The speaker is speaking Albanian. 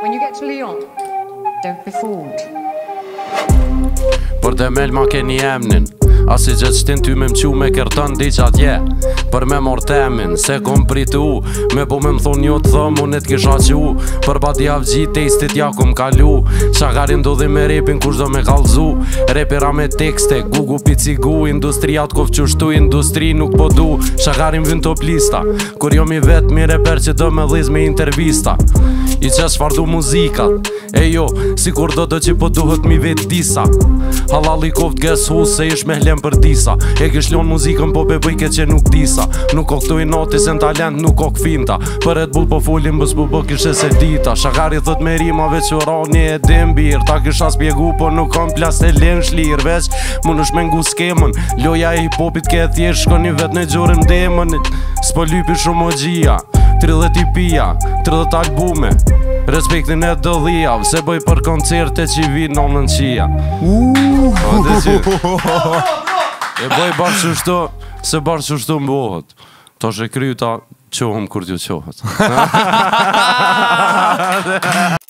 When you get to Lyon, don't be fooled. Për temel ma keni emnin, asi gjithë shtin ty me mqu me kërtën di që atje. Për me mor temin, se kom pritu, me po me më thonë një të thëm, unë t'kisha qu. Për bati avgji, testit ja kom kalu, shakarin do dhe me repin kush do me kalzu. Repera me tekste, gugu picigu, industria t'kof qushtu, industri nuk po du. Shakarin vin top lista, kur jo mi vet mi reper që do me dhiz me intervista. I qesh fardu muzikat, e jo, si kur do që po duhet mi vet disa. Halali koft guess who, se ish me hlem për disa. E kish lon muzikën po bebëjke që nuk disa. Nuk o këtu i noti sen talent, nuk o këfinta. Për Red Bull po folin bës bu kishe se dita. Shakari thot me rimave që rani e dim bir. Ta kisha spjegu po nuk kom plas e len shlir. Veç mun është me ngu skemën. Loja e hip-hopit ke thjesht shkoni vet në gjurën demën. S'po lypi shumë o gjia, 30 IP-a, 30 albume. Respektin e dëdhijav, se bëj për koncerte që i vinë në qia. E bëj barë qështu, se barë qështu mbohët. Ta shë kryta, qohëm kur t'ju qohët.